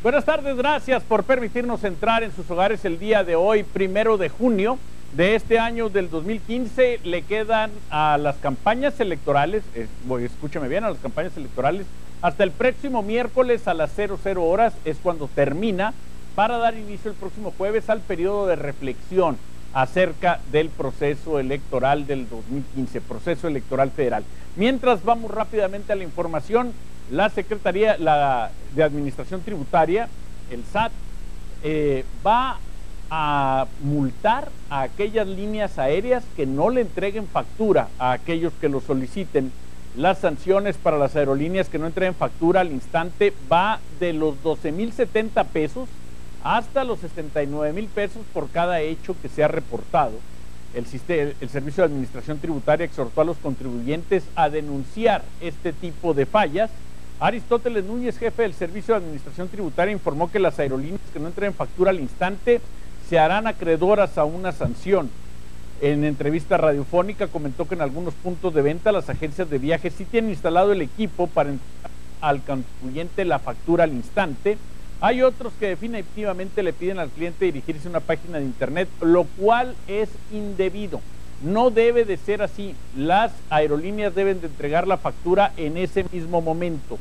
Buenas tardes, gracias por permitirnos entrar en sus hogares el día de hoy, 1 de junio de este año del 2015. Le quedan a las campañas electorales, escúcheme bien, a las campañas electorales, hasta el próximo miércoles a las 00 horas es cuando termina, para dar inicio el próximo jueves al periodo de reflexión acerca del proceso electoral del 2015, proceso electoral federal. Mientras vamos rápidamente a la información, la Secretaría de Administración Tributaria, el SAT, va a multar a aquellas líneas aéreas que no le entreguen factura a aquellos que lo soliciten. Las sanciones para las aerolíneas que no entreguen factura al instante va de los 12,070 pesos hasta los 69,000 pesos por cada hecho que se ha reportado. El Servicio de Administración Tributaria exhortó a los contribuyentes a denunciar este tipo de fallas. Aristóteles Núñez, jefe del Servicio de Administración Tributaria, informó que las aerolíneas que no entreguen factura al instante se harán acreedoras a una sanción. En entrevista radiofónica comentó que en algunos puntos de venta las agencias de viajes sí tienen instalado el equipo para entregar al contribuyente la factura al instante. Hay otros que definitivamente le piden al cliente dirigirse a una página de internet, lo cual es indebido. No debe de ser así. Las aerolíneas deben de entregar la factura en ese mismo momento.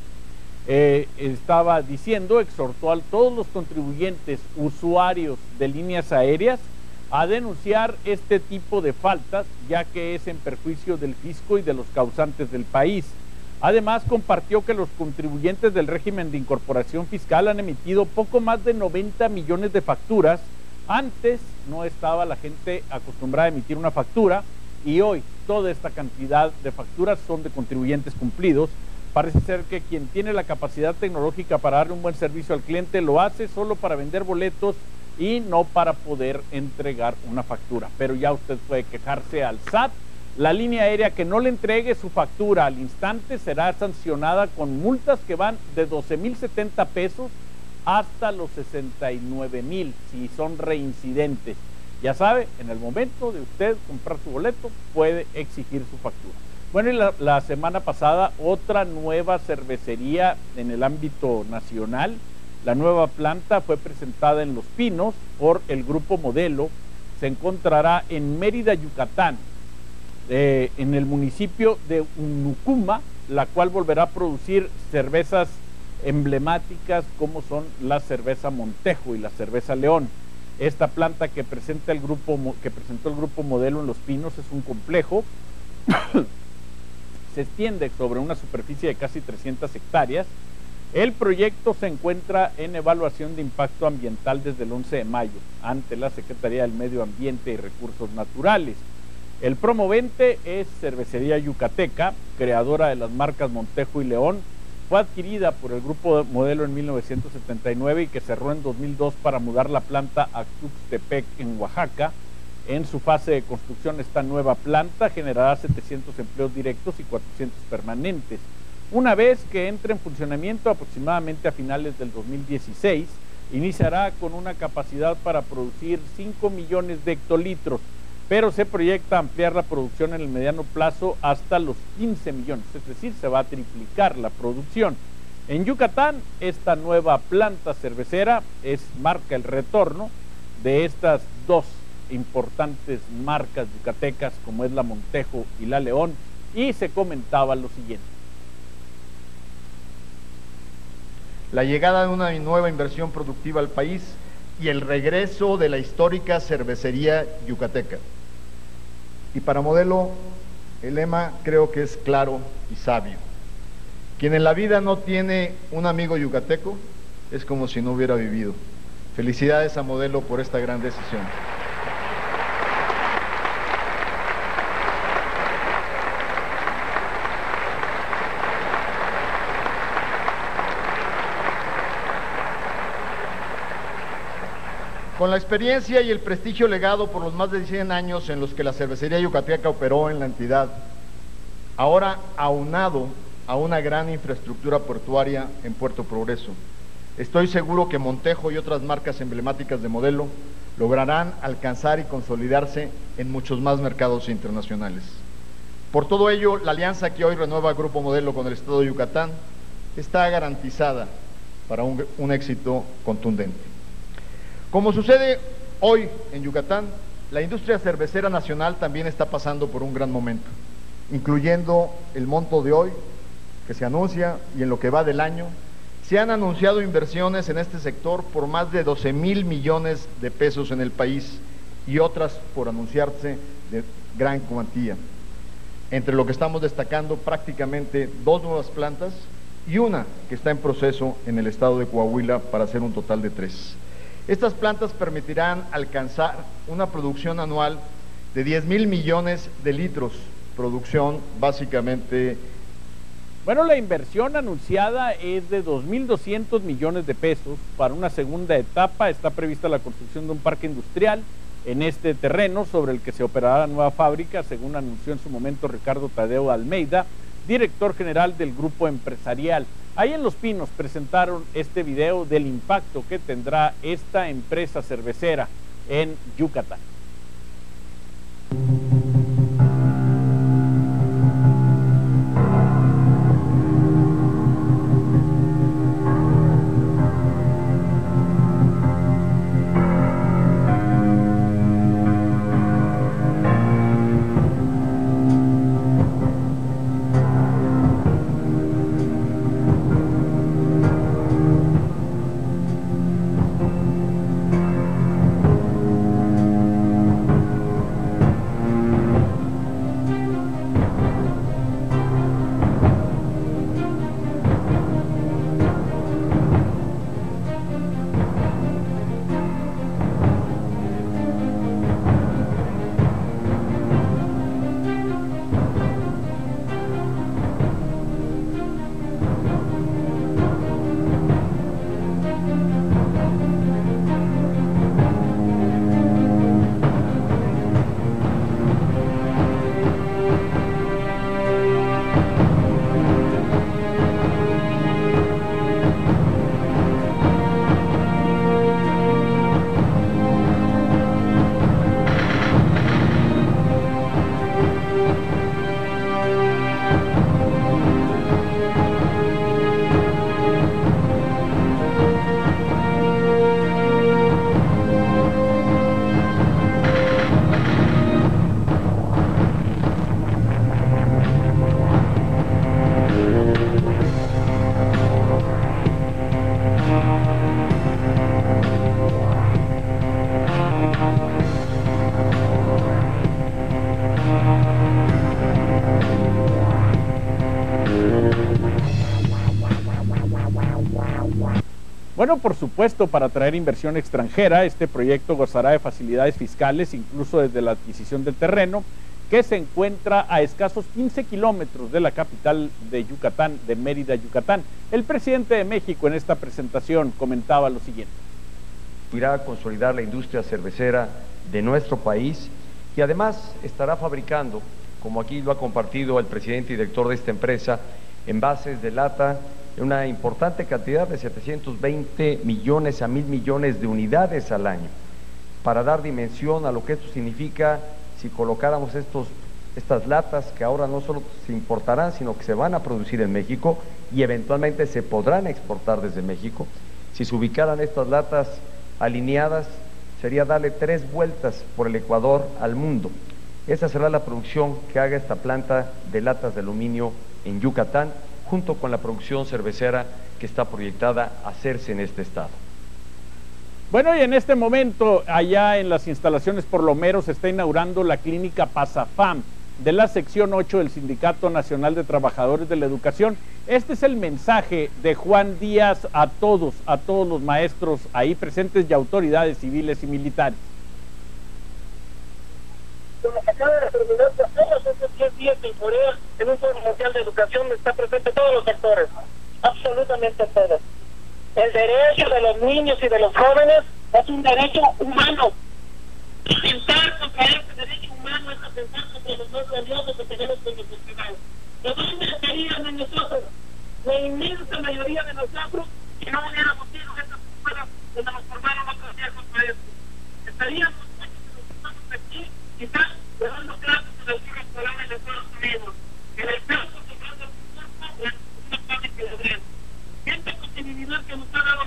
Estaba diciendo, exhortó a todos los contribuyentes, usuarios de líneas aéreas, a denunciar este tipo de faltas, ya que es en perjuicio del fisco y de los causantes del país. Además, compartió que los contribuyentes del régimen de incorporación fiscal han emitido poco más de 90 millones de facturas. Antes no estaba la gente acostumbrada a emitir una factura y hoy toda esta cantidad de facturas son de contribuyentes cumplidos. Parece ser que quien tiene la capacidad tecnológica para darle un buen servicio al cliente lo hace solo para vender boletos y no para poder entregar una factura. Pero ya usted puede quejarse al SAT. La línea aérea que no le entregue su factura al instante será sancionada con multas que van de 12,070 pesos hasta los 69,000 si son reincidentes. Ya sabe, en el momento de usted comprar su boleto puede exigir su factura. Bueno, y la semana pasada otra nueva cervecería en el ámbito nacional. La nueva planta fue presentada en Los Pinos por el Grupo Modelo. Se encontrará en Mérida, Yucatán, en el municipio de Unucuma, la cual volverá a producir cervezas emblemáticas como son la cerveza Montejo y la cerveza León. Esta planta que presentó el Grupo Modelo en Los Pinos es un complejo. Se extiende sobre una superficie de casi 300 hectáreas. El proyecto se encuentra en evaluación de impacto ambiental desde el 11 de mayo ante la Secretaría del Medio Ambiente y Recursos Naturales. El promovente es Cervecería Yucateca, creadora de las marcas Montejo y León. Fue adquirida por el Grupo Modelo en 1979 y que cerró en 2002 para mudar la planta a Tuxtepec, en Oaxaca. En su fase de construcción, esta nueva planta generará 700 empleos directos y 400 permanentes. Una vez que entre en funcionamiento, aproximadamente a finales del 2016, iniciará con una capacidad para producir 5 millones de hectolitros, pero se proyecta ampliar la producción en el mediano plazo hasta los 15 millones, es decir, se va a triplicar la producción. En Yucatán, esta nueva planta cervecera marca el retorno de estas dos importantes marcas yucatecas como es la Montejo y la León, y se comentaba lo siguiente. La llegada de una nueva inversión productiva al país y el regreso de la histórica cervecería yucateca. Y para Modelo, el lema creo que es claro y sabio. Quien en la vida no tiene un amigo yucateco es como si no hubiera vivido. Felicidades a Modelo por esta gran decisión. Con la experiencia y el prestigio legado por los más de 100 años en los que la cervecería yucateca operó en la entidad, ahora aunado a una gran infraestructura portuaria en Puerto Progreso, estoy seguro que Montejo y otras marcas emblemáticas de Modelo lograrán alcanzar y consolidarse en muchos más mercados internacionales. Por todo ello, la alianza que hoy renueva Grupo Modelo con el Estado de Yucatán está garantizada para un éxito contundente. Como sucede hoy en Yucatán, la industria cervecera nacional también está pasando por un gran momento, incluyendo el monto de hoy que se anuncia y en lo que va del año. Se han anunciado inversiones en este sector por más de 12,000 millones de pesos en el país y otras por anunciarse de gran cuantía. Entre lo que estamos destacando, prácticamente 2 nuevas plantas y una que está en proceso en el estado de Coahuila para hacer un total de 3. Estas plantas permitirán alcanzar una producción anual de 10,000 millones de litros, producción básicamente. Bueno, la inversión anunciada es de 2.200 millones de pesos. Para una segunda etapa está prevista la construcción de un parque industrial en este terreno sobre el que se operará la nueva fábrica, según anunció en su momento Ricardo Tadeo Almeida, director general del grupo empresarial. Ahí en Los Pinos presentaron este video del impacto que tendrá esta empresa cervecera en Yucatán. Bueno, por supuesto, para atraer inversión extranjera, este proyecto gozará de facilidades fiscales, incluso desde la adquisición del terreno, que se encuentra a escasos 15 kilómetros de la capital de Yucatán, de Mérida, Yucatán. El presidente de México en esta presentación comentaba lo siguiente. Irá a consolidar la industria cervecera de nuestro país y además estará fabricando, como aquí lo ha compartido el presidente y director de esta empresa, envases de lata en una importante cantidad de 720 millones a 1,000 millones de unidades al año, para dar dimensión a lo que esto significa si colocáramos estas latas que ahora no solo se importarán, sino que se van a producir en México y eventualmente se podrán exportar desde México. Si se ubicaran estas latas alineadas, sería darle 3 vueltas por el Ecuador al mundo. Esa será la producción que haga esta planta de latas de aluminio en Yucatán, junto con la producción cervecera que está proyectada a hacerse en este estado. Bueno, y en este momento, allá en las instalaciones por Lomero, se está inaugurando la clínica Pasafam de la sección 8 del Sindicato Nacional de Trabajadores de la Educación. Este es el mensaje de Juan Díaz a todos los maestros ahí presentes y autoridades civiles y militares. Como acaba de terminar de todos estos 10 días en Corea, en un foro mundial de educación está presente todos los sectores, absolutamente todos. El derecho de los niños y de los jóvenes es un derecho humano. Atentar contra ese derecho humano es atentar contra los más valiosos que tenemos con los ciudadanos. ¿De dónde estarían en nosotros? La inmensa mayoría de nosotros que no hubiéramos sido esas escuelas donde nos formaron otros viejos maestros. Estaríamos aquí, quizás dando clases en alguna escuela en Estados Unidos. En el caso de Fernando Curso, es una fábrica de Adrián. Esta continuidad que nos ha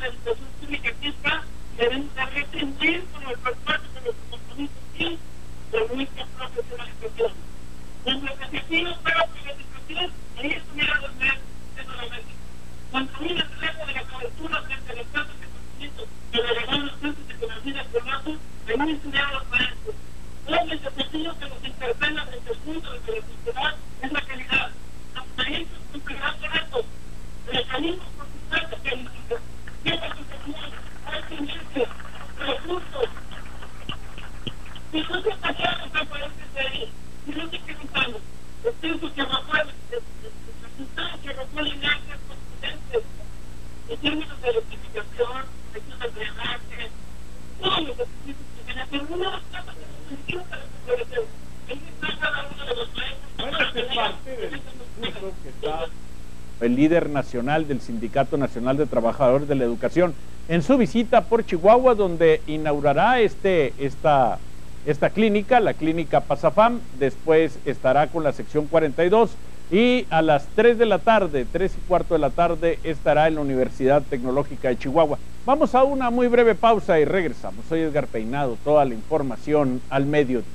la educación pública aquí está, debemos de retener como el parte de nuestro compromiso y de nuestra profesionalización. Nuestro objetivo para la educación es estudiar los medios de la mesa. Construir el reto de la cobertura frente a los casos de conocimiento que le llaman los casos de conocimiento en formato de no estudiar los maestros. Los desafíos que nos interpelan en el mundo de la sociedad es la calidad. Los maestros cumplirán con estos mecanismos consultantes que llevan su opinión, hay tendencias, recursos. Si no se pasaron a países de ahí, si no se preguntamos, los tiempos que recuerdan, las sustancias que recuerdan actas contundentes, en términos de rectificación, de drenaje, todos los ejercicios que tienen, pero uno de los casos que nos encanta la población, ahí está cada uno de los maestros. Bueno, esta es parte del discurso que está el líder nacional del Sindicato Nacional de Trabajadores de la Educación en su visita por Chihuahua, donde inaugurará esta clínica, la clínica Pasafam. Después estará con la sección 42 y a las 3 de la tarde, 3:15 de la tarde, estará en la Universidad Tecnológica de Chihuahua. Vamos a una muy breve pausa y regresamos. Soy Edgar Peinado, toda la información al mediodía.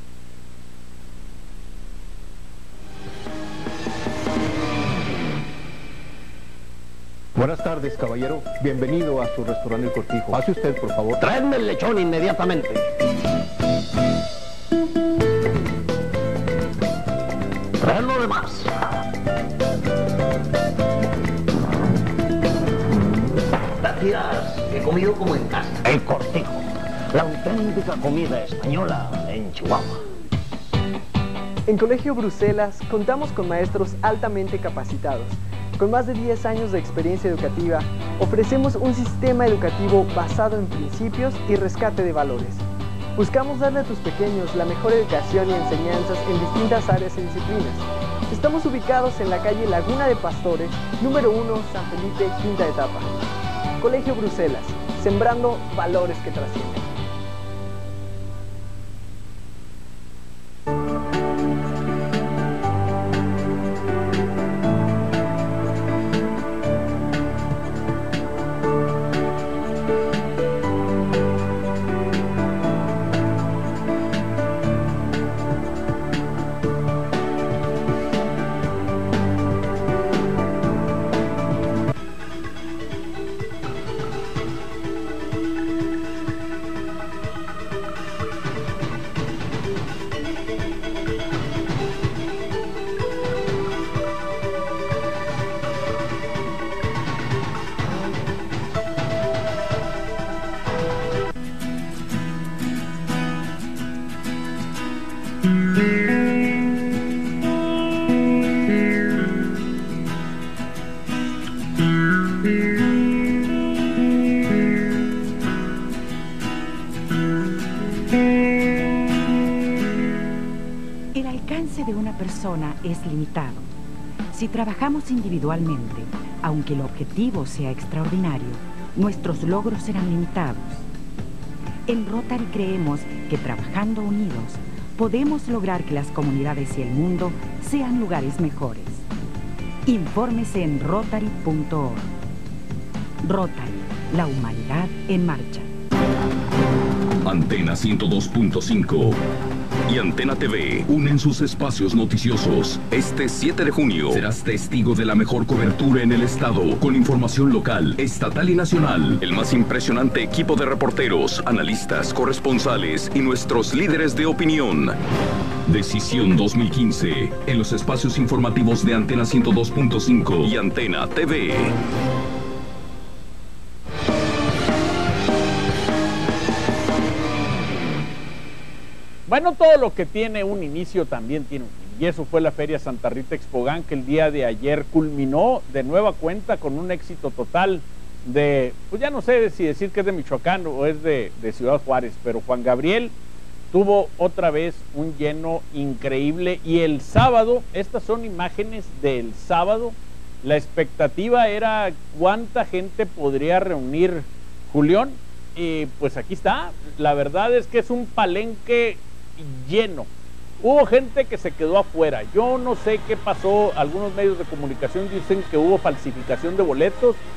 Buenas tardes, caballero. Bienvenido a su restaurante El Cortijo. Pase usted, por favor. Traedme el lechón inmediatamente. Traed lo demás. Gracias. He comido como en casa. El Cortijo. La auténtica comida española en Chihuahua. En Colegio Bruselas contamos con maestros altamente capacitados. Con más de 10 años de experiencia educativa, ofrecemos un sistema educativo basado en principios y rescate de valores. Buscamos darle a tus pequeños la mejor educación y enseñanzas en distintas áreas y disciplinas. Estamos ubicados en la calle Laguna de Pastores, número 1, San Felipe, quinta etapa. Colegio Bruselas, sembrando valores que trascienden. El alcance de una persona es limitado. Si trabajamos individualmente, aunque el objetivo sea extraordinario, nuestros logros serán limitados. En Rotary creemos que trabajando unidos, podemos lograr que las comunidades y el mundo sean lugares mejores. Infórmese en Rotary.org. Rotary, la humanidad en marcha. Antena 102.5 y Antena TV unen sus espacios noticiosos. Este 7 de junio serás testigo de la mejor cobertura en el estado, con información local, estatal y nacional. El más impresionante equipo de reporteros, analistas, corresponsales y nuestros líderes de opinión. Decisión 2015 en los espacios informativos de Antena 102.5 y Antena TV. Bueno, todo lo que tiene un inicio también tiene un fin. Y eso fue la Feria Santa Rita Expogán, que el día de ayer culminó de nueva cuenta con un éxito total de, pues ya no sé si decir que es de Michoacán o es de Ciudad Juárez, pero Juan Gabriel tuvo otra vez un lleno increíble. Y el sábado, estas son imágenes del sábado, la expectativa era cuánta gente podría reunir Julián, y pues aquí está. La verdad es que es un palenque lleno. Hubo gente que se quedó afuera. Yo no sé qué pasó. Algunos medios de comunicación dicen que hubo falsificación de boletos.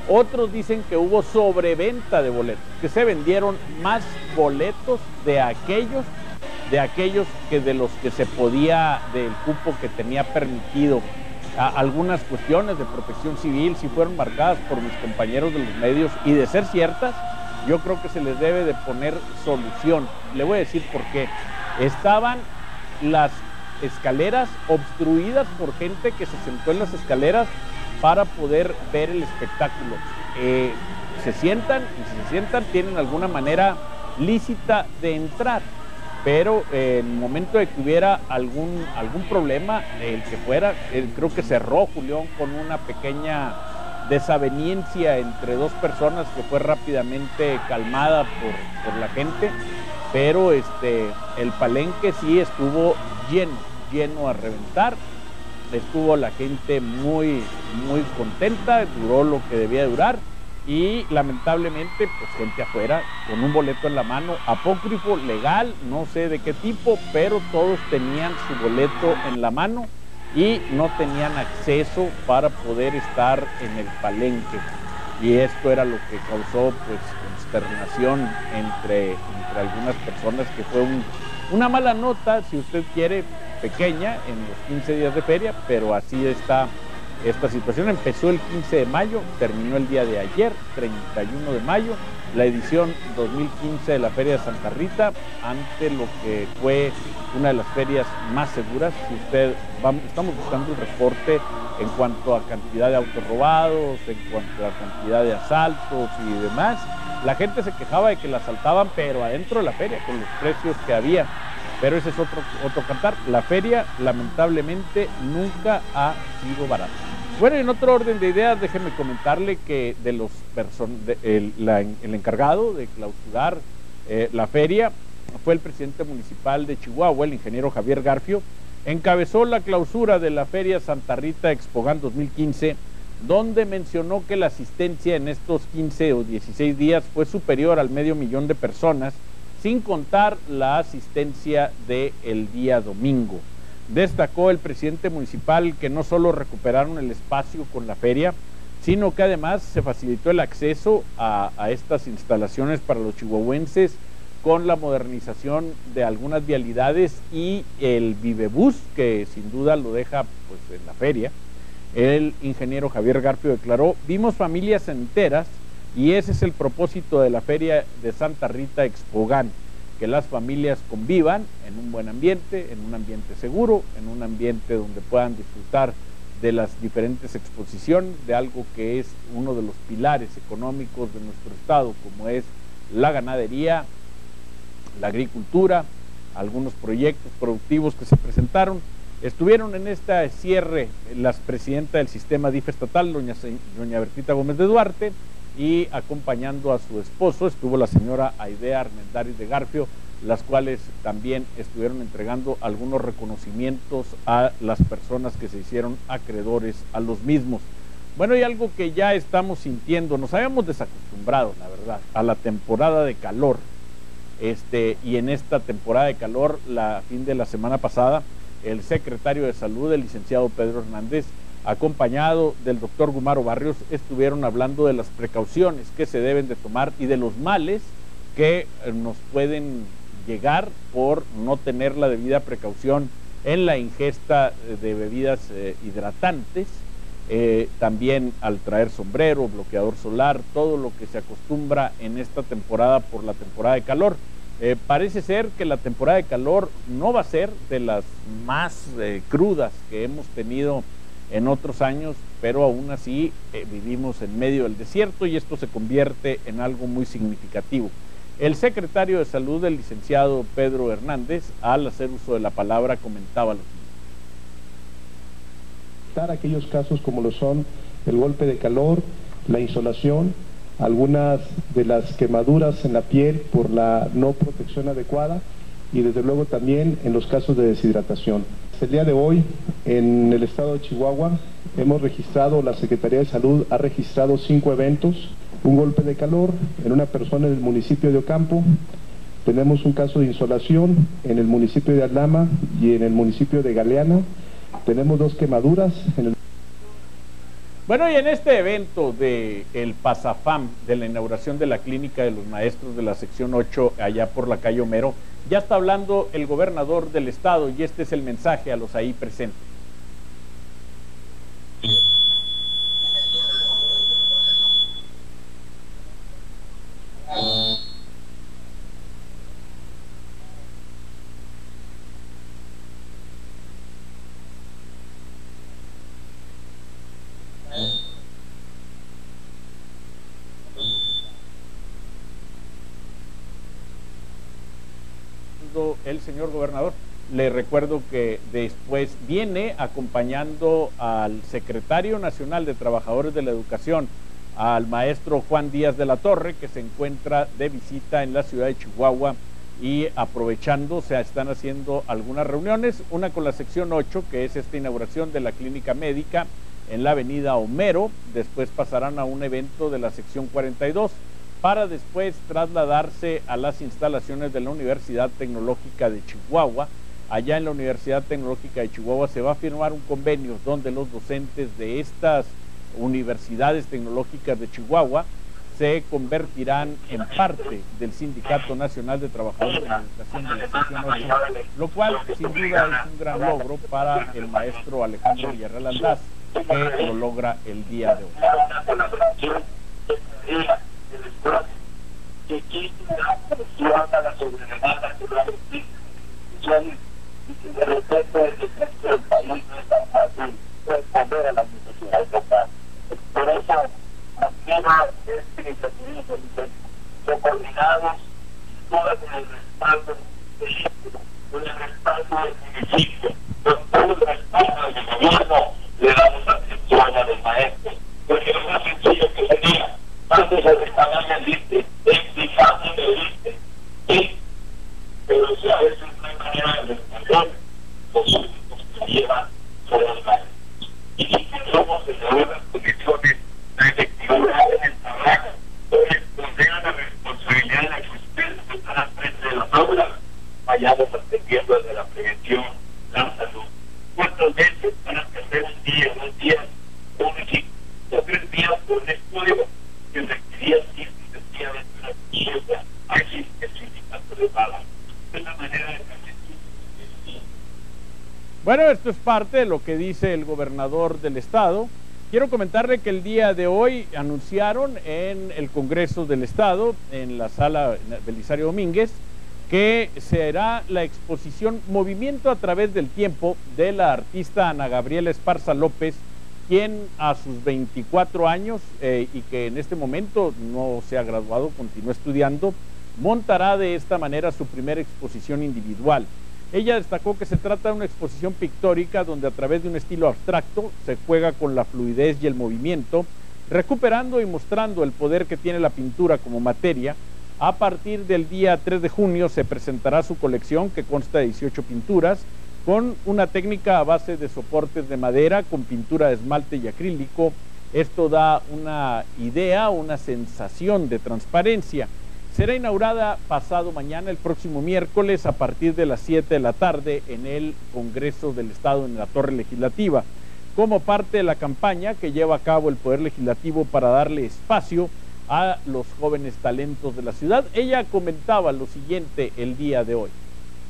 Otros dicen que hubo sobreventa de boletos, que se vendieron más boletos de aquellos que de los que se podía, del cupo que tenía permitido. Algunas cuestiones de protección civil sí fueron marcadas por mis compañeros de los medios, y de ser ciertas, yo creo que se les debe de poner solución. Le voy a decir por qué. Estaban las escaleras obstruidas por gente que se sentó en las escaleras para poder ver el espectáculo. Se sientan, y si se sientan tienen alguna manera lícita de entrar, pero en el momento de que hubiera algún problema, el que fuera, creo que cerró Julián con una pequeña desaveniencia entre dos personas que fue rápidamente calmada por la gente, pero el palenque sí estuvo lleno a reventar. Estuvo la gente muy contenta, duró lo que debía durar, y lamentablemente pues gente afuera con un boleto en la mano, apócrifo, legal, no sé de qué tipo, pero todos tenían su boleto en la mano y no tenían acceso para poder estar en el palenque, y esto era lo que causó pues consternación entre algunas personas, que fue una mala nota, si usted quiere, pequeña en los 15 días de feria, pero así está esta situación. Empezó el 15 de mayo, terminó el día de ayer, 31 de mayo, la edición 2015 de la Feria de Santa Rita, ante lo que fue una de las ferias más seguras. Si usted estamos buscando el reporte en cuanto a cantidad de autos robados, en cuanto a cantidad de asaltos y demás. La gente se quejaba de que la asaltaban, pero adentro de la feria, con los precios que había. Pero ese es otro cantar. La feria, lamentablemente, nunca ha sido barata. Bueno, en otro orden de ideas, déjeme comentarle que el encargado de clausurar la feria fue el presidente municipal de Chihuahua, el ingeniero Javier Garfio. Encabezó la clausura de la Feria Santa Rita Expogan 2015, donde mencionó que la asistencia en estos 15 o 16 días fue superior al 500,000 de personas, sin contar la asistencia del día domingo. Destacó el presidente municipal que no solo recuperaron el espacio con la feria, sino que además se facilitó el acceso a estas instalaciones para los chihuahuenses, con la modernización de algunas vialidades y el Vivebús, que sin duda lo deja pues en la feria. El ingeniero Javier Garfio declaró: vimos familias enteras, y ese es el propósito de la Feria de Santa Rita Expogan, que las familias convivan en un buen ambiente, en un ambiente seguro, en un ambiente donde puedan disfrutar de las diferentes exposiciones, de algo que es uno de los pilares económicos de nuestro estado, como es la ganadería, la agricultura, algunos proyectos productivos que se presentaron. Estuvieron en este cierre la presidenta del sistema DIF estatal, doña Bertita Gómez de Duarte, y acompañando a su esposo estuvo la señora Aidea Armendáriz de Garfio, las cuales también estuvieron entregando algunos reconocimientos a las personas que se hicieron acreedores a los mismos. Bueno, y algo que ya estamos sintiendo, nos habíamos desacostumbrado, la verdad, a la temporada de calor, y en esta temporada de calor, fin de la semana pasada, el secretario de Salud, el licenciado Pedro Hernández, acompañado del doctor Gumaro Barrios, estuvieron hablando de las precauciones que se deben de tomar y de los males que nos pueden llegar por no tener la debida precaución en la ingesta de bebidas hidratantes, también al traer sombrero, bloqueador solar, todo lo que se acostumbra en esta temporada por la temporada de calor. Parece ser que la temporada de calor no va a ser de las más crudas que hemos tenido en otros años, pero aún así vivimos en medio del desierto, y esto se convierte en algo muy significativo. El secretario de Salud, el licenciado Pedro Hernández, al hacer uso de la palabra, comentaba lo siguiente: aquellos casos como lo son el golpe de calor, la insolación, algunas de las quemaduras en la piel por la no protección adecuada, y desde luego también en los casos de deshidratación. El día de hoy, en el estado de Chihuahua, la Secretaría de Salud ha registrado 5 eventos: un golpe de calor en una persona en el municipio de Ocampo, tenemos un caso de insolación en el municipio de Aldama y en el municipio de Galeana, tenemos 2 quemaduras en el... Bueno, y en este evento de el PASAFAM, de la inauguración de la clínica de los maestros de la sección 8, allá por la calle Homero, ya está hablando el gobernador del estado y este es el mensaje a los ahí presentes. El señor gobernador, le recuerdo que después viene acompañando al secretario nacional de Trabajadores de la Educación, al maestro Juan Díaz de la Torre, que se encuentra de visita en la ciudad de Chihuahua y aprovechando, se están haciendo algunas reuniones, una con la sección 8, que es esta inauguración de la clínica médica en la avenida Homero, después pasarán a un evento de la sección 42, para después trasladarse a las instalaciones de la Universidad Tecnológica de Chihuahua. Allá en la Universidad Tecnológica de Chihuahua se va a firmar un convenio donde los docentes de estas universidades tecnológicas de Chihuahua se convertirán en parte del Sindicato Nacional de Trabajadores de la Educación de la sección 8, lo cual sin duda es un gran logro para el maestro Alejandro Villarreal Aldaz, que lo logra el día de hoy. Que quiten la presión a la sobrelevada que la de respeto del decreto del país no es tan fácil responder a las necesidades locales. Por eso, mañana este iniciativa son coordinados todas con el respaldo con el respaldo del municipio, con todo el respaldo del gobierno, le damos atención a los maestros, porque lo más sencillo que sería antes de restaurar el liste, explicando el liste, sí, pero si a veces no hay manera de responder, los únicos que llevan son los maestros. Y si somos de las condiciones, la efectividad en el trabajo, donde tengan la responsabilidad de la existencia que están al frente de las aulas, vayamos atendiendo desde la prevención, la salud. ¿Cuántas veces van a perder un día, 2 días, o 3 días por un estudio que requería sencillamente una pieza? Así el sindicato de bala. Es la manera de Bueno, esto es parte de lo que dice el gobernador del estado. Quiero comentarle que el día de hoy anunciaron en el Congreso del Estado, en la sala Belisario Domínguez, que será la exposición Movimiento a través del tiempo de la artista Ana Gabriela Esparza López, quien a sus 24 años y que en este momento no se ha graduado, continúa estudiando, montará de esta manera su primera exposición individual. Ella destacó que se trata de una exposición pictórica donde a través de un estilo abstracto se juega con la fluidez y el movimiento, recuperando y mostrando el poder que tiene la pintura como materia. A partir del día 3 de junio se presentará su colección, que consta de 18 pinturas, con una técnica a base de soportes de madera, con pintura de esmalte y acrílico. Esto da una idea, una sensación de transparencia. Será inaugurada pasado mañana, el próximo miércoles, a partir de las 7 de la tarde en el Congreso del Estado, en la Torre Legislativa, como parte de la campaña que lleva a cabo el Poder Legislativo para darle espacio a los jóvenes talentos de la ciudad. Ella comentaba lo siguiente el día de hoy.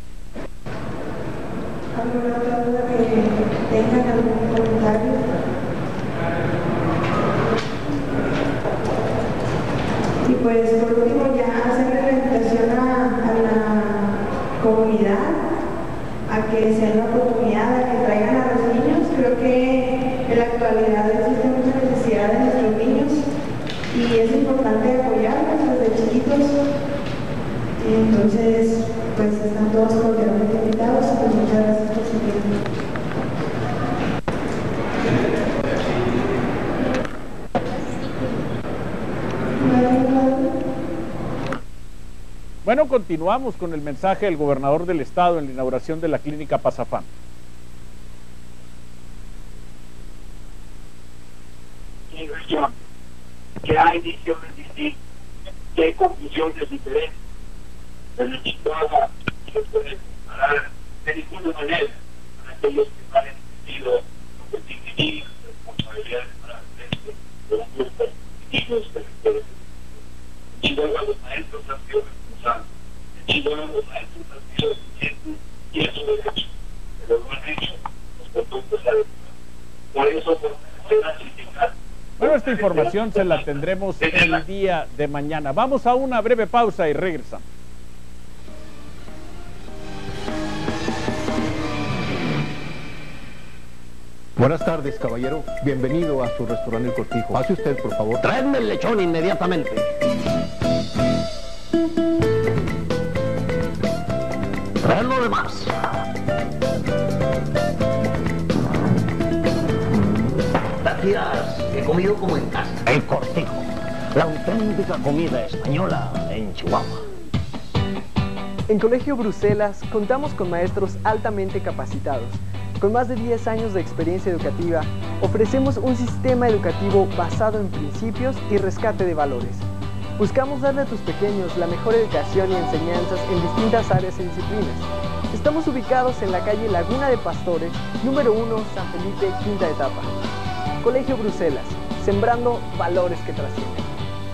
¿Alguna otra duda que tengan, algún comentario? Y pues por último ya hacerle la invitación a la comunidad a que se den la oportunidad, a que traigan a los niños. Creo que en la actualidad existe mucha necesidad de nuestros niños y es importante apoyarlos desde chiquitos. Entonces, pues están todos cordialmente invitados. Pues muchas gracias por su tiempo. Bueno, continuamos con el mensaje del gobernador del estado en la inauguración de la clínica PASAFAM. Que hay visiones distintas, que hay conclusiones diferentes, pero ni todas se pueden comparar de ninguna manera con aquellos que no han entendido lo que significa responsabilidades para la Bueno, esta información se la tendremos el día de mañana. Vamos a una breve pausa y regresamos. Buenas tardes, caballero. Bienvenido a su restaurante El Cortijo. Pase usted, por favor. Traedme el lechón inmediatamente. Traed lo demás. Taquias, he comido como en casa. El Cortijo, la auténtica comida española en Chihuahua. En Colegio Bruselas contamos con maestros altamente capacitados. Con más de 10 años de experiencia educativa, ofrecemos un sistema educativo basado en principios y rescate de valores. Buscamos darle a tus pequeños la mejor educación y enseñanzas en distintas áreas y disciplinas. Estamos ubicados en la calle Laguna de Pastores, número 1, San Felipe, quinta etapa. Colegio Bruselas, sembrando valores que trascienden.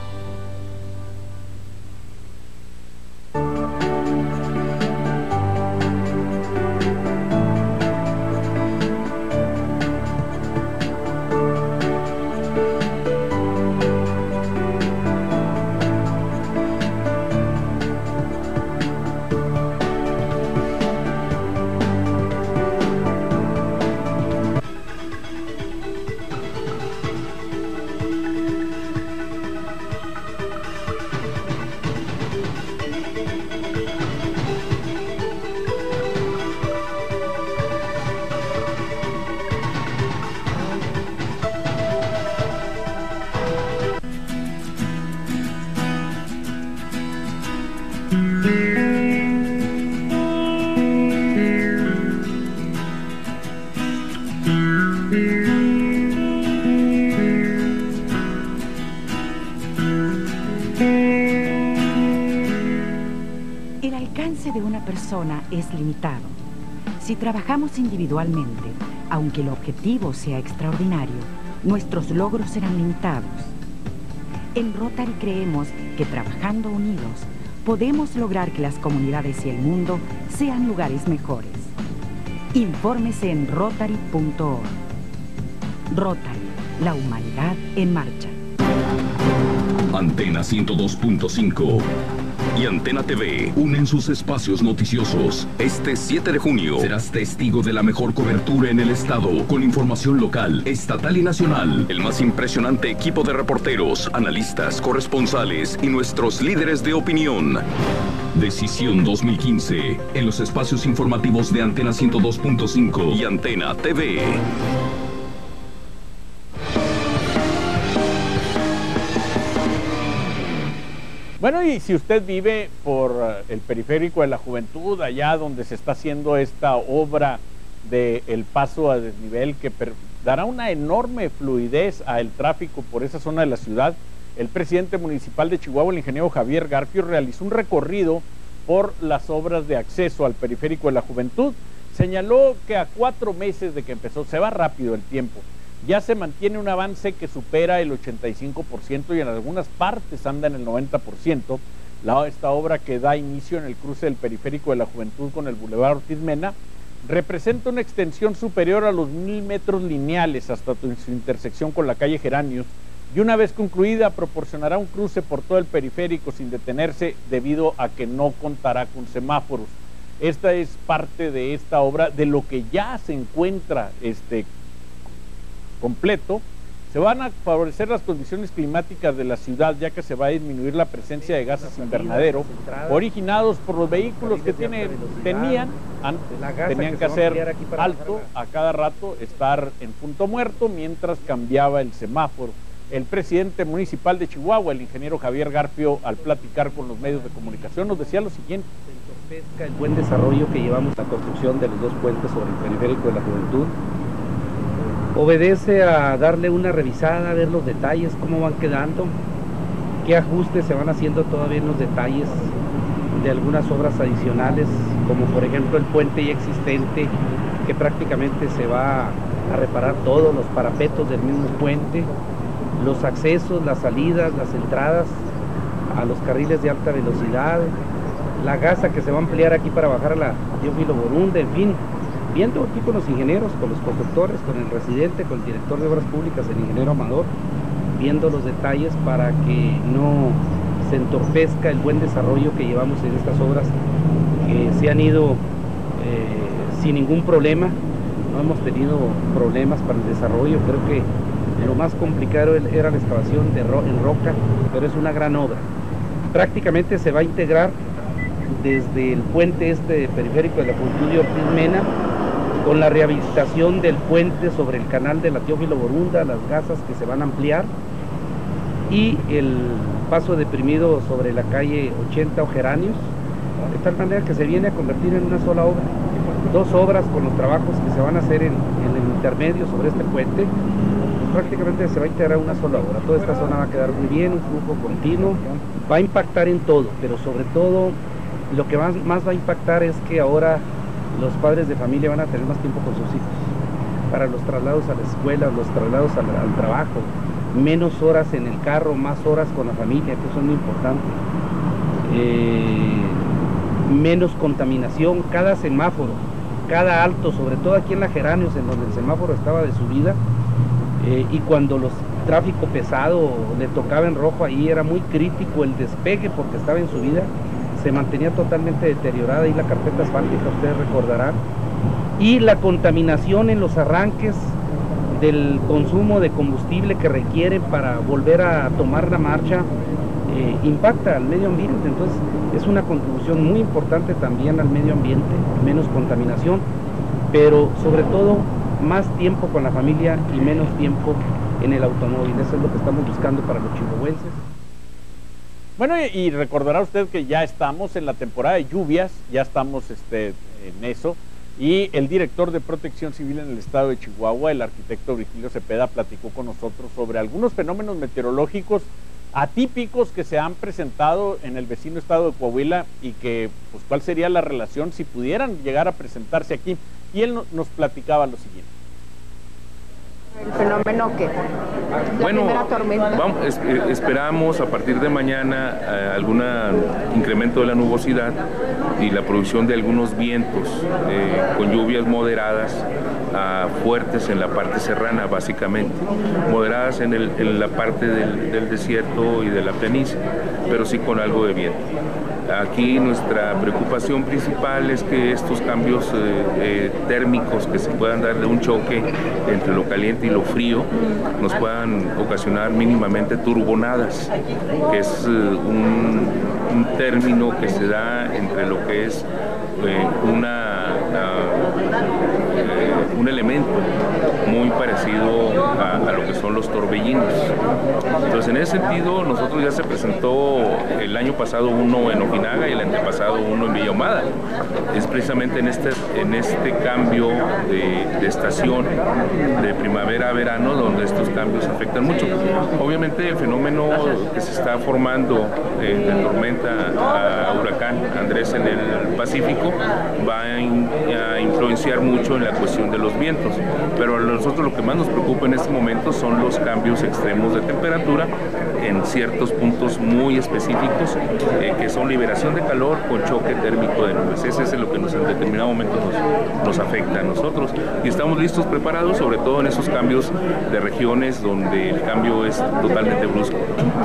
El alcance de una persona es limitado. Si trabajamos individualmente, aunque el objetivo sea extraordinario, nuestros logros serán limitados. En Rotary creemos que trabajando unidos, podemos lograr que las comunidades y el mundo sean lugares mejores. Infórmese en Rotary.org. Rotary, la humanidad en marcha. Antena 102.5 y Antena TV unen sus espacios noticiosos. Este 7 de junio serás testigo de la mejor cobertura en el estado, con información local, estatal y nacional. El más impresionante equipo de reporteros, analistas, corresponsales y nuestros líderes de opinión. Decisión 2015 en los espacios informativos de Antena 102.5 y Antena TV. Bueno, y si usted vive por el periférico de la Juventud, allá donde se está haciendo esta obra del paso a desnivel que dará una enorme fluidez al tráfico por esa zona de la ciudad, el presidente municipal de Chihuahua, el ingeniero Javier Garfio, realizó un recorrido por las obras de acceso al periférico de la Juventud. Señaló que a 4 meses de que empezó, se va rápido el tiempo, ya se mantiene un avance que supera el 85% y en algunas partes anda en el 90%. Esta obra, que da inicio en el cruce del periférico de la Juventud con el Boulevard Ortiz Mena, representa una extensión superior a los 1000 metros lineales hasta su intersección con la calle Geranios, y una vez concluida proporcionará un cruce por todo el periférico sin detenerse debido a que no contará con semáforos. Esta es parte de esta obra, de lo que ya se encuentra completo. Se van a favorecer las condiciones climáticas de la ciudad, ya que se va a disminuir la presencia de gases invernadero originados por los vehículos que tenían que hacer alto a cada rato, estar en punto muerto mientras cambiaba el semáforo. El presidente municipal de Chihuahua, el ingeniero Javier Garfio, al platicar con los medios de comunicación, nos decía lo siguiente: el buen desarrollo que llevamos, la construcción de los 2 puentes sobre el periférico de la Juventud, obedece a darle una revisada, a ver los detalles, cómo van quedando, qué ajustes se van haciendo todavía en los detalles de algunas obras adicionales, como por ejemplo el puente ya existente, que prácticamente se va a reparar todos los parapetos del mismo puente, los accesos, las salidas, las entradas a los carriles de alta velocidad, la gasa que se va a ampliar aquí para bajar a la Teófilo Borunda, en fin, viendo aquí con los ingenieros, con los constructores, con el residente, con el director de obras públicas, el ingeniero Amador, viendo los detalles para que no se entorpezca el buen desarrollo que llevamos en estas obras, que se han ido sin ningún problema. No hemos tenido problemas para el desarrollo. Creo que lo más complicado era la excavación en roca, pero es una gran obra. Prácticamente se va a integrar desde el puente periférico de la Juventud de Ortiz Mena, con la rehabilitación del puente sobre el canal de la Teófilo Borunda, las gasas que se van a ampliar, y el paso deprimido sobre la calle 80 o Geranios, de tal manera que se viene a convertir en una sola obra. 2 obras con los trabajos que se van a hacer en el intermedio sobre este puente, pues prácticamente se va a integrar una sola obra. Toda esta zona va a quedar muy bien, un flujo continuo, va a impactar en todo, pero sobre todo lo que más va a impactar es que ahora los padres de familia van a tener más tiempo con sus hijos, para los traslados a la escuela, los traslados al trabajo, menos horas en el carro, más horas con la familia, que eso es muy importante. Menos contaminación, cada semáforo, cada alto, sobre todo aquí en la Geranios, en donde el semáforo estaba de subida, y cuando los tráfico pesado le tocaba en rojo, ahí era muy crítico el despegue porque estaba en subida, se mantenía totalmente deteriorada, y la carpeta asfáltica, ustedes recordarán, y la contaminación en los arranques del consumo de combustible que requieren para volver a tomar la marcha, impacta al medio ambiente. Entonces es una contribución muy importante también al medio ambiente, menos contaminación, pero sobre todo más tiempo con la familia y menos tiempo en el automóvil. Eso es lo que estamos buscando para los chihuahuenses. Bueno, y recordará usted que ya estamos en la temporada de lluvias, ya estamos en eso, y el director de Protección Civil en el estado de Chihuahua, el arquitecto Virgilio Cepeda, platicó con nosotros sobre algunos fenómenos meteorológicos atípicos que se han presentado en el vecino estado de Coahuila, y que, pues, cuál sería la relación si pudieran llegar a presentarse aquí. Y él nos platicaba lo siguiente. ¿El fenómeno qué? Bueno, esperamos a partir de mañana algún incremento de la nubosidad y la producción de algunos vientos con lluvias moderadas a fuertes en la parte serrana, básicamente, moderadas en la parte del desierto y de la planicie, pero sí con algo de viento. Aquí nuestra preocupación principal es que estos cambios térmicos que se puedan dar de un choque entre lo caliente y lo frío nos puedan ocasionar mínimamente turbonadas, que es un término que se da entre lo que es un elemento muy parecido a lo que son los torbellinos. Entonces, en ese sentido, nosotros ya se presentó el año pasado uno en Ojinaga y el antepasado uno en Villa Ahumada. Es precisamente en este cambio de estación de primavera a verano donde estos cambios afectan mucho. Obviamente el fenómeno que se está formando de tormenta a huracán Andrés en el Pacífico va a influenciar mucho en la cuestión de los vientos, pero a nosotros lo que más nos preocupa en este momento son los cambios extremos de temperatura en ciertos puntos muy específicos, que son liberación de calor con choque térmico de nubes. Ese es lo que en determinado momento nos afecta a nosotros, y estamos listos, preparados, sobre todo en esos cambios de regiones donde el cambio es totalmente brusco.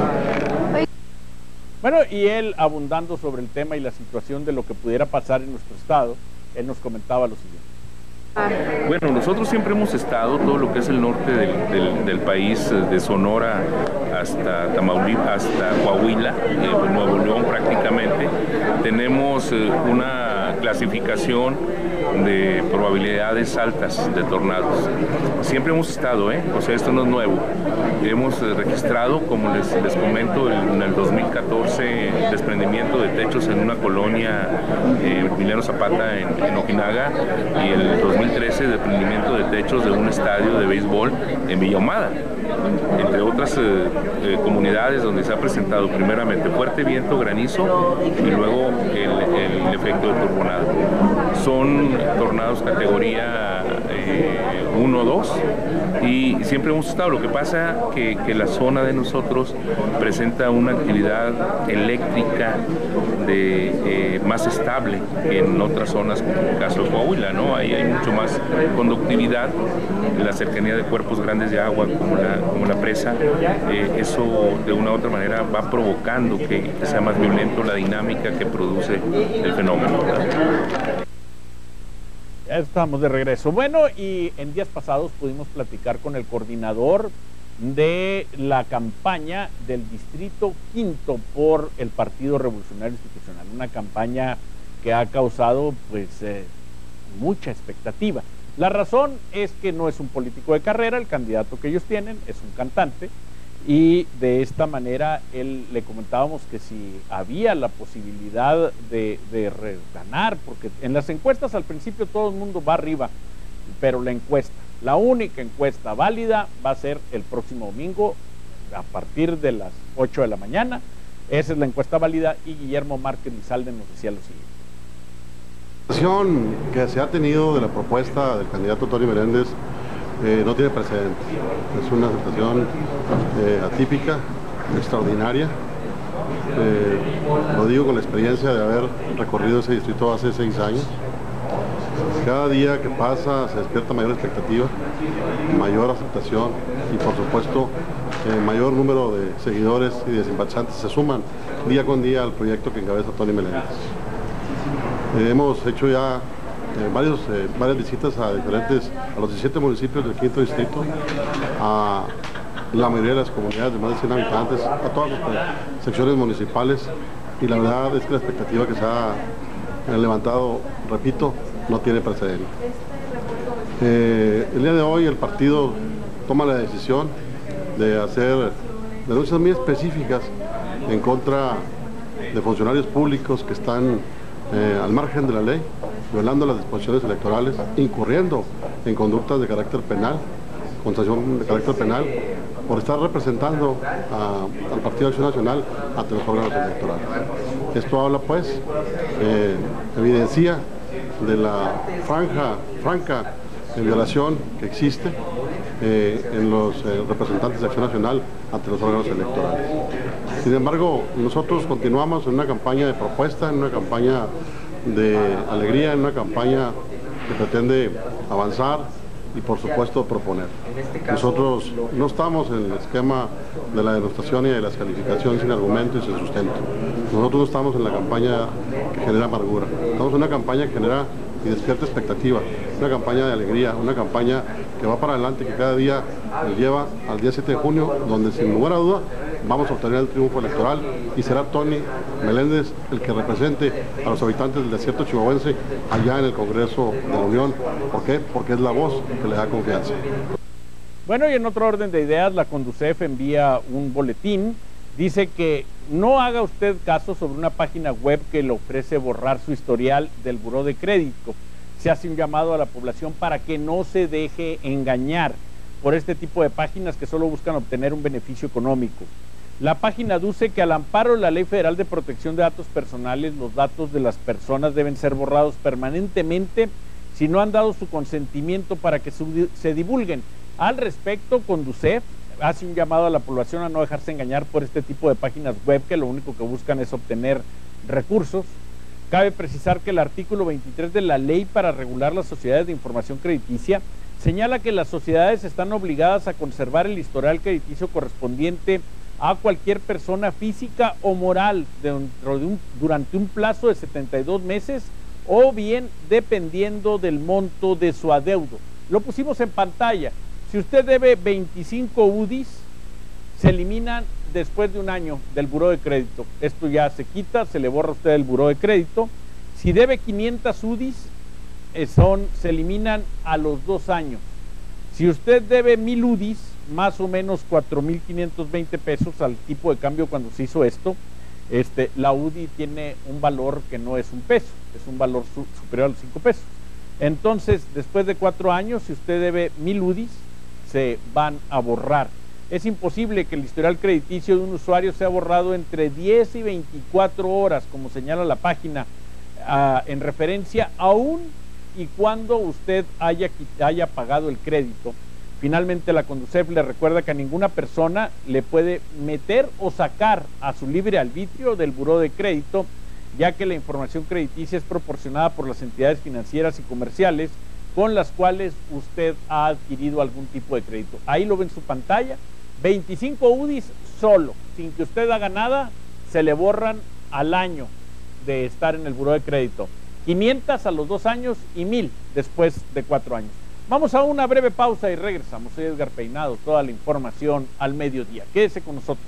Bueno, y él, abundando sobre el tema y la situación de lo que pudiera pasar en nuestro estado, él nos comentaba lo siguiente. Bueno, nosotros siempre hemos estado, todo lo que es el norte del país, de Sonora hasta Tamaulipas, hasta Coahuila, Nuevo León prácticamente, tenemos una clasificación de probabilidades altas de tornados. Siempre hemos estado, o sea, esto no es nuevo. Hemos registrado, como les comento, en el 2014 desprendimiento de techos en una colonia, Emiliano Zapata en Ojinaga, y el 2013 desprendimiento de techos de un estadio de béisbol en Villa Ahumada, entre otras comunidades donde se ha presentado primeramente fuerte viento, granizo, y luego el efecto de turbonado. Son tornados categoría 1 o 2, y siempre hemos estado. Lo que pasa que la zona de nosotros presenta una actividad eléctrica más estable que en otras zonas, como el caso de Coahuila, ¿no? Ahí hay mucho más conductividad, la cercanía de cuerpos grandes de agua como la presa, eso de una u otra manera va provocando que sea más violento la dinámica que produce el fenómeno, ¿verdad? Ya estamos de regreso. Bueno, y en días pasados pudimos platicar con el coordinador de la campaña del Distrito Quinto por el Partido Revolucionario Institucional, una campaña que ha causado pues mucha expectativa. La razón es que no es un político de carrera, el candidato que ellos tienen es un cantante, y de esta manera le comentábamos que si había la posibilidad de ganar, porque en las encuestas al principio todo el mundo va arriba, pero la única encuesta válida va a ser el próximo domingo a partir de las 8 de la mañana. Esa es la encuesta válida, y Guillermo Márquez Lizalde nos decía lo siguiente. La situación que se ha tenido de la propuesta del candidato Tony Meléndez no tiene precedentes. Es una situación atípica, extraordinaria. Lo digo con la experiencia de haber recorrido ese distrito hace 6 años. Cada día que pasa se despierta mayor expectativa, mayor aceptación y por supuesto mayor número de seguidores y de simpatizantes se suman día con día al proyecto que encabeza Tony Meléndez. Hemos hecho ya varias visitas a los 17 municipios del quinto distrito, a la mayoría de las comunidades de más de 100 habitantes, a todas las secciones municipales, y la verdad es que la expectativa que se ha levantado, repito, no tiene precedente. El día de hoy el partido toma la decisión de hacer denuncias muy específicas en contra de funcionarios públicos que están al margen de la ley, violando las disposiciones electorales, incurriendo en conductas de carácter penal, con sanción de carácter penal, por estar representando al Partido Acción Nacional ante los órganos electorales. Esto habla pues, evidencia de la franca violación que existe en los representantes de Acción Nacional ante los órganos electorales. Sin embargo, nosotros continuamos en una campaña de propuesta, en una campaña de alegría, en una campaña que pretende avanzar y por supuesto proponer. Nosotros no estamos en el esquema de la denostación y de la descalificación sin argumento y sin sustento. Nosotros no estamos en la campaña que genera amargura. Estamos en una campaña que genera y despierta expectativa, una campaña de alegría, una campaña que va para adelante, que cada día nos lleva al día 7 de junio, donde sin lugar a duda vamos a obtener el triunfo electoral y será Tony Meléndez el que represente a los habitantes del desierto chihuahuense allá en el Congreso de la Unión. ¿Por qué? Porque es la voz que le da confianza. Bueno, y en otro orden de ideas, la Conducef envía un boletín. Dice que no haga usted caso sobre una página web que le ofrece borrar su historial del buró de crédito. Se hace un llamado a la población para que no se deje engañar por este tipo de páginas que solo buscan obtener un beneficio económico. La página aduce que al amparo de la Ley Federal de Protección de Datos Personales, los datos de las personas deben ser borrados permanentemente si no han dado su consentimiento para que se divulguen. Al respecto, Conducef hace un llamado a la población a no dejarse engañar por este tipo de páginas web que lo único que buscan es obtener recursos. Cabe precisar que el artículo 23 de la Ley para regular las sociedades de información crediticia señala que las sociedades están obligadas a conservar el historial crediticio correspondiente a cualquier persona física o moral durante un plazo de 72 meses o bien dependiendo del monto de su adeudo. Lo pusimos en pantalla. Si usted debe 25 UDIs, se eliminan después de un año del buró de crédito. Esto ya se quita, se le borra a usted el buró de crédito. Si debe 500 UDIs, se eliminan a los 2 años. Si usted debe 1000 UDIs, más o menos 4,520 pesos al tipo de cambio cuando se hizo esto, la UDI tiene un valor que no es un peso, es un valor superior a los 5 pesos. Entonces, después de 4 años, si usted debe 1000 UDIs, se van a borrar. Es imposible que el historial crediticio de un usuario sea borrado entre 10 y 24 horas, como señala la página, en referencia aún y cuando usted haya pagado el crédito. Finalmente, la Conducef le recuerda que a ninguna persona le puede meter o sacar a su libre arbitrio del buró de crédito, ya que la información crediticia es proporcionada por las entidades financieras y comerciales con las cuales usted ha adquirido algún tipo de crédito. Ahí lo ve en su pantalla, 25 UDIs solo, sin que usted haga nada, se le borran al año de estar en el buró de crédito. 500 a los 2 años y 1000 después de 4 años. Vamos a una breve pausa y regresamos. Soy Edgar Peinado, toda la información al mediodía. Quédese con nosotros.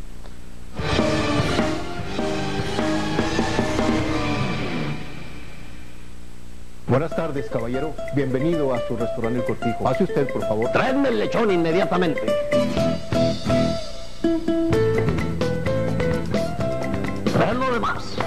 Buenas tardes, caballero. Bienvenido a su restaurante El Cortijo. Pase usted, por favor. Traedme el lechón inmediatamente. Traed lo demás.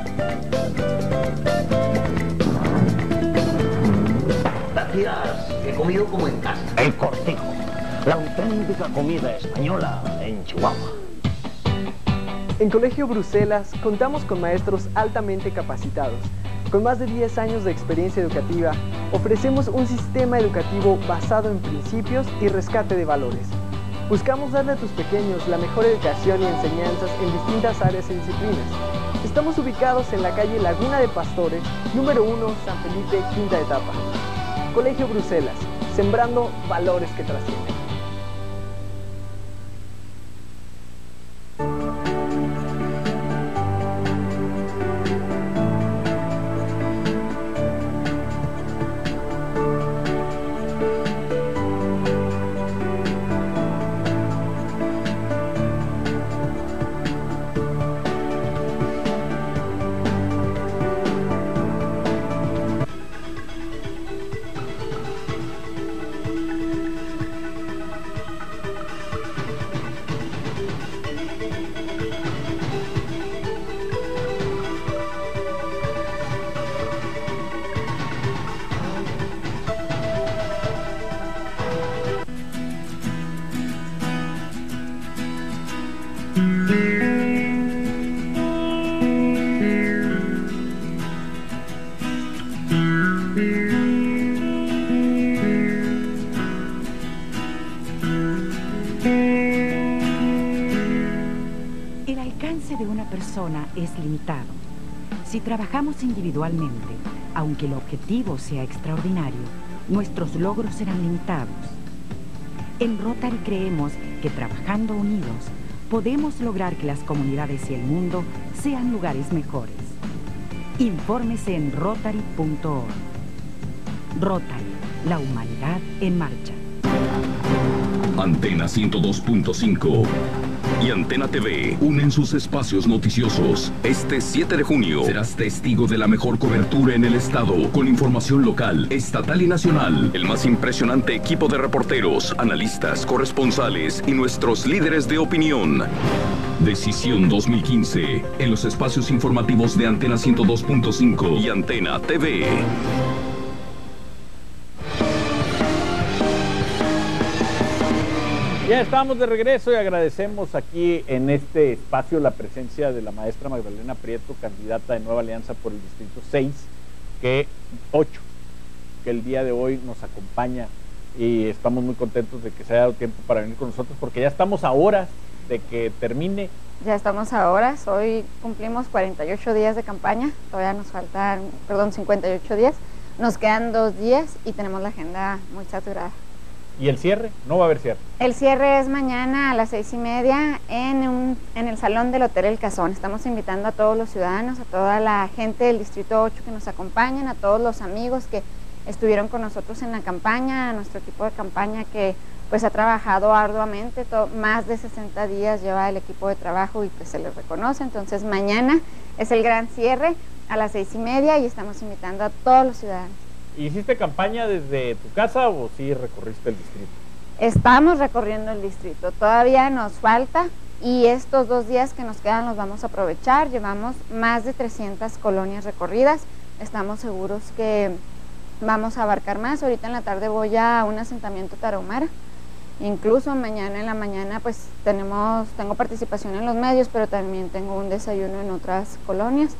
Gracias, he comido como en casa. El Cortijo, la auténtica comida española en Chihuahua. En Colegio Bruselas contamos con maestros altamente capacitados. Con más de 10 años de experiencia educativa, ofrecemos un sistema educativo basado en principios y rescate de valores. Buscamos darle a tus pequeños la mejor educación y enseñanzas en distintas áreas y disciplinas. Estamos ubicados en la calle Laguna de Pastores, número 1, San Felipe, quinta etapa. Colegio Bruselas, sembrando valores que trascienden. El alcance de una persona es limitado. Si trabajamos individualmente, aunque el objetivo sea extraordinario, nuestros logros serán limitados. En Rotary creemos que trabajando unidos, podemos lograr que las comunidades y el mundo sean lugares mejores. Infórmese en Rotary.org. Rotary, la humanidad en marcha. Antena 102.5 y Antena TV unen sus espacios noticiosos. Este 7 de junio serás testigo de la mejor cobertura en el estado, con información local, estatal y nacional. El más impresionante equipo de reporteros, analistas, corresponsales y nuestros líderes de opinión. Decisión 2015 en los espacios informativos de Antena 102.5 y Antena TV. Ya estamos de regreso y agradecemos aquí en este espacio la presencia de la maestra Magdalena Prieto, candidata de Nueva Alianza por el Distrito 6, que el día de hoy nos acompaña, y estamos muy contentos de que se haya dado tiempo para venir con nosotros, porque ya estamos a horas de que termine. Ya estamos a horas, hoy cumplimos 48 días de campaña, todavía nos faltan, 58 días, nos quedan 2 días y tenemos la agenda muy saturada. ¿Y el cierre? No va a haber cierre. El cierre es mañana a las 6:30 en el salón del Hotel El Cazón. Estamos invitando a todos los ciudadanos, a toda la gente del Distrito 8 que nos acompañan, a todos los amigos que estuvieron con nosotros en la campaña, a nuestro equipo de campaña que pues ha trabajado arduamente, más de 60 días lleva el equipo de trabajo y pues se les reconoce. Entonces mañana es el gran cierre a las 6:30 y estamos invitando a todos los ciudadanos. ¿Hiciste campaña desde tu casa o sí recorriste el distrito? Estamos recorriendo el distrito, todavía nos falta y estos 2 días que nos quedan los vamos a aprovechar. Llevamos más de 300 colonias recorridas, estamos seguros que vamos a abarcar más. Ahorita en la tarde voy a un asentamiento tarahumara, incluso mañana en la mañana pues tengo participación en los medios, pero también tengo un desayuno en otras colonias.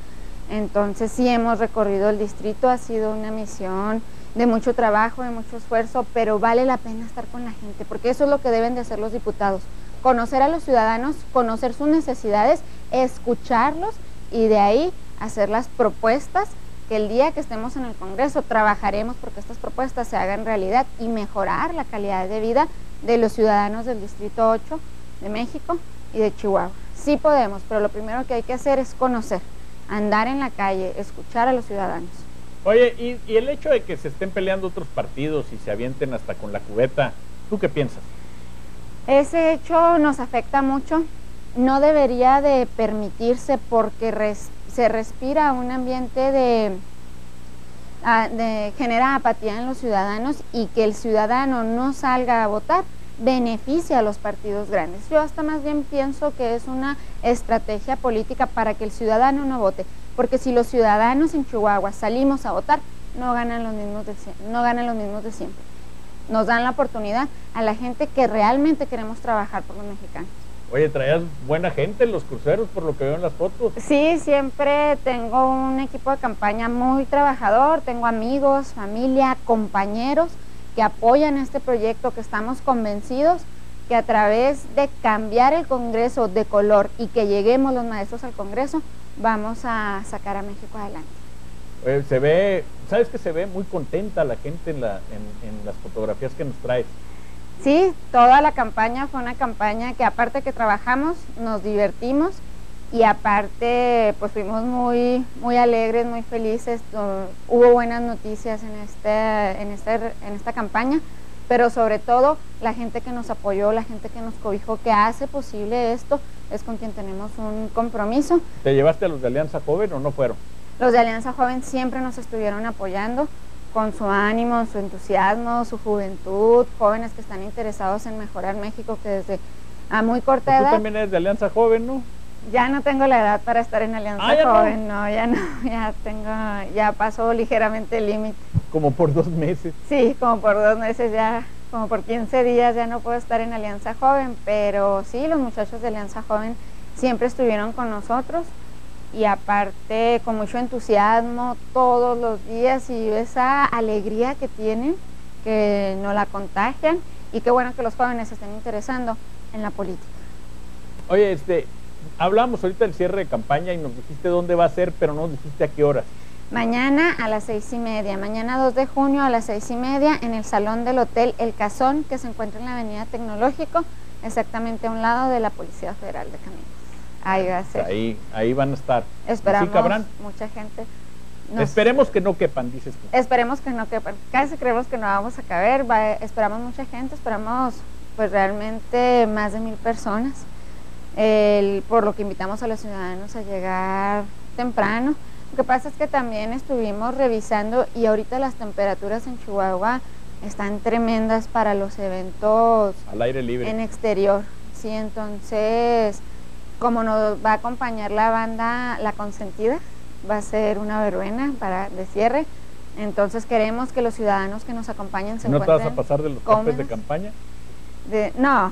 Entonces sí hemos recorrido el distrito, ha sido una misión de mucho trabajo, de mucho esfuerzo, pero vale la pena estar con la gente, porque eso es lo que deben de hacer los diputados, conocer a los ciudadanos, conocer sus necesidades, escucharlos y de ahí hacer las propuestas que el día que estemos en el Congreso trabajaremos porque estas propuestas se hagan realidad y mejorar la calidad de vida de los ciudadanos del Distrito 8 de México y de Chihuahua. Sí podemos, pero lo primero que hay que hacer es conocer, andar en la calle, escuchar a los ciudadanos. Oye, y el hecho de que se estén peleando otros partidos y se avienten hasta con la cubeta, ¿tú qué piensas? Ese hecho nos afecta mucho, no debería de permitirse porque se respira un ambiente genera apatía en los ciudadanos y que el ciudadano no salga a votar beneficia a los partidos grandes. Yo hasta más bien pienso que es una estrategia política para que el ciudadano no vote, porque si los ciudadanos en Chihuahua salimos a votar, no ganan los mismos de siempre. Nos dan la oportunidad a la gente que realmente queremos trabajar por los mexicanos. Oye, traías buena gente en los cruceros por lo que veo en las fotos. Sí, siempre tengo un equipo de campaña muy trabajador, tengo amigos, familia, compañeros que apoyan este proyecto, que estamos convencidos que a través de cambiar el Congreso de color y que lleguemos los maestros al Congreso, vamos a sacar a México adelante. Oye, ¿sabes que se ve muy contenta la gente en las fotografías que nos traes? Sí, toda la campaña fue una campaña que aparte que trabajamos, nos divertimos y aparte pues fuimos muy alegres, muy felices, hubo buenas noticias en esta campaña, pero sobre todo la gente que nos apoyó, la gente que nos cobijó, que hace posible esto, es con quien tenemos un compromiso. ¿Te llevaste a los de Alianza Joven o no fueron? Los de Alianza Joven siempre nos estuvieron apoyando con su ánimo, su entusiasmo, su juventud, jóvenes que están interesados en mejorar México, que desde a muy corta edad... Tú también eres de Alianza Joven, ¿no? Ya no tengo la edad para estar en Alianza Joven, no, ya pasó ligeramente el límite. Como por 2 meses. Sí, como por 2 meses ya, como por 15 días ya no puedo estar en Alianza Joven, pero sí, los muchachos de Alianza Joven siempre estuvieron con nosotros y aparte con mucho entusiasmo todos los días y esa alegría que tienen, que nos la contagian y qué bueno que los jóvenes se estén interesando en la política. Oye, hablamos ahorita del cierre de campaña y nos dijiste dónde va a ser, pero no nos dijiste a qué horas. Mañana a las 6:30, mañana 2 de junio a las 6:30 en el salón del Hotel El Cazón, que se encuentra en la avenida Tecnológico, exactamente a un lado de la Policía Federal de Caminos. Ahí va a ser. Ahí van a estar. Esperamos ¿Sí cabrán? Mucha gente. Esperemos que no quepan, dices tú. Esperemos que no quepan. Casi creemos que no vamos a caber. Esperamos mucha gente, esperamos pues realmente más de 1000 personas. Por lo que invitamos a los ciudadanos a llegar temprano. Lo que pasa es que también estuvimos revisando y ahorita las temperaturas en Chihuahua están tremendas para los eventos al aire libre en exterior. Sí, entonces como nos va a acompañar la banda La Consentida, va a ser una verbena de cierre, entonces queremos que los ciudadanos que nos acompañen se encuentren. ¿No te vas a pasar de los topes de campaña? No,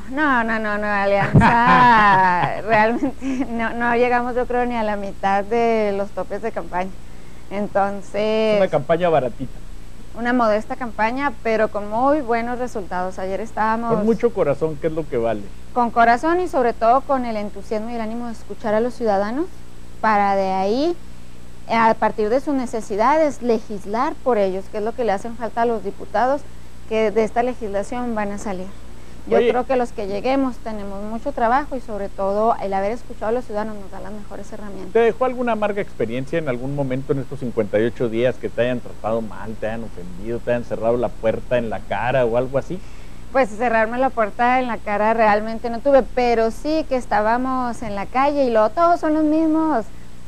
Alianza, realmente no llegamos yo creo ni a la mitad de los topes de campaña, entonces... Es una campaña baratita. Una modesta campaña, pero con muy buenos resultados. Ayer estábamos... Con mucho corazón, ¿qué es lo que vale? Con corazón y sobre todo con el entusiasmo y el ánimo de escuchar a los ciudadanos, para de ahí, a partir de sus necesidades, legislar por ellos, que es lo que le hacen falta a los diputados, que de esta legislación van a salir. Yo creo que los que lleguemos tenemos mucho trabajo y sobre todo el haber escuchado a los ciudadanos nos da las mejores herramientas. ¿Te dejó alguna amarga experiencia en algún momento en estos 58 días que te hayan tratado mal, te hayan ofendido, te hayan cerrado la puerta en la cara o algo así? Pues cerrarme la puerta en la cara realmente no tuve, pero sí que estábamos en la calle y luego todos son los mismos,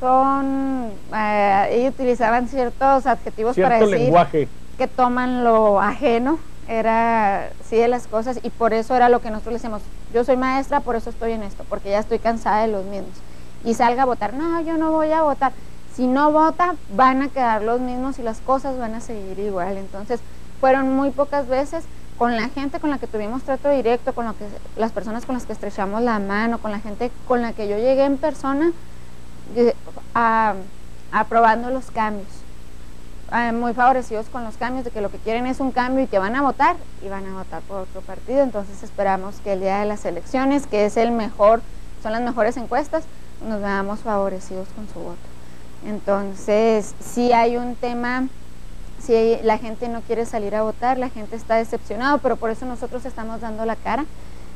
ellos utilizaban ciertos adjetivos para decir lenguaje que toman lo ajeno. Era sí de las cosas y por eso era lo que nosotros le decíamos, yo soy maestra, por eso estoy en esto, porque ya estoy cansada de los mismos. Y salga a votar, no, yo no voy a votar. Si no vota, van a quedar los mismos y las cosas van a seguir igual. Entonces, fueron muy pocas veces con la gente con la que tuvimos trato directo, con las personas con las que estrechamos la mano, con la gente con la que yo llegué en persona a aprobando los cambios, muy favorecidos con los cambios, de que lo que quieren es un cambio y que van a votar, y van a votar por otro partido. Entonces esperamos que el día de las elecciones, que es el mejor, son las mejores encuestas, nos veamos favorecidos con su voto. Entonces, si hay un tema, si la gente no quiere salir a votar, la gente está decepcionada, pero por eso nosotros estamos dando la cara.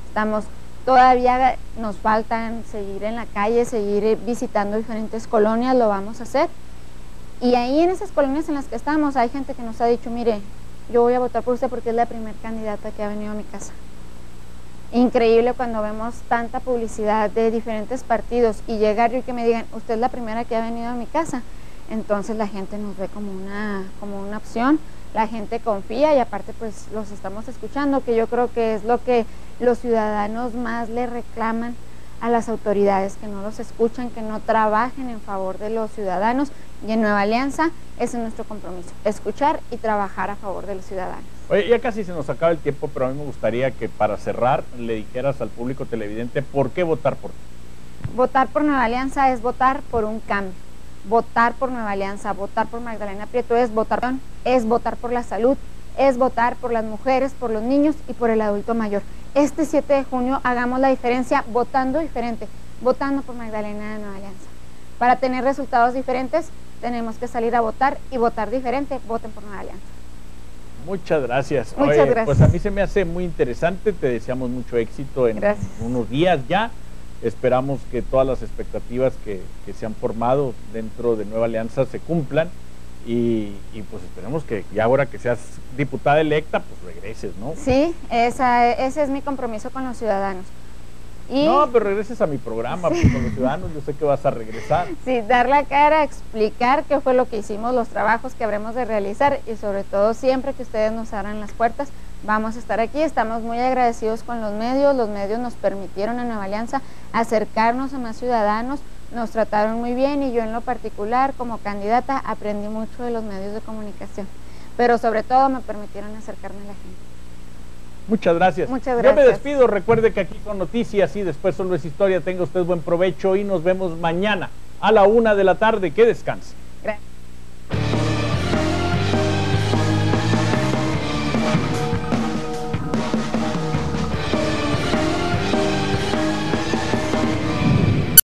Todavía nos faltan seguir en la calle, seguir visitando diferentes colonias, lo vamos a hacer. Y ahí en esas colonias en las que estamos, hay gente que nos ha dicho, mire, yo voy a votar por usted porque es la primera candidata que ha venido a mi casa. Increíble cuando vemos tanta publicidad de diferentes partidos y llegar yo y que me digan, usted es la primera que ha venido a mi casa. Entonces la gente nos ve como una opción, la gente confía y aparte pues los estamos escuchando, que yo creo que es lo que los ciudadanos más le reclaman a las autoridades, que no los escuchan, que no trabajen en favor de los ciudadanos, y en Nueva Alianza ese es nuestro compromiso, escuchar y trabajar a favor de los ciudadanos. Oye, ya casi se nos acaba el tiempo, pero a mí me gustaría que para cerrar le dijeras al público televidente por qué votar por ti. Votar por Nueva Alianza es votar por un cambio, votar por Nueva Alianza, votar por Magdalena Prieto es votar por la salud, es votar por las mujeres, por los niños y por el adulto mayor. Este 7 de junio hagamos la diferencia votando diferente, votando por Magdalena de Nueva Alianza. Para tener resultados diferentes tenemos que salir a votar y votar diferente, voten por Nueva Alianza. Muchas gracias. Muchas gracias. Pues a mí se me hace muy interesante, te deseamos mucho éxito en unos días ya. Esperamos que todas las expectativas que se han formado dentro de Nueva Alianza se cumplan y pues esperemos que ya ahora que seas diputada electa, pues regreses, ¿no? Sí, ese es mi compromiso con los ciudadanos. Y no, pero regreses a mi programa pues, con los ciudadanos, yo sé que vas a regresar. Sí, dar la cara, explicar qué fue lo que hicimos, los trabajos que habremos de realizar y sobre todo siempre que ustedes nos abran las puertas, vamos a estar aquí. Estamos muy agradecidos con los medios nos permitieron en Nueva Alianza acercarnos a más ciudadanos, nos trataron muy bien y yo en lo particular como candidata aprendí mucho de los medios de comunicación, pero sobre todo me permitieron acercarme a la gente. Muchas gracias. Muchas gracias. Yo me despido, recuerde que aquí son noticias y después solo es historia. Tenga usted buen provecho y nos vemos mañana a la 1 de la tarde. Que descanse.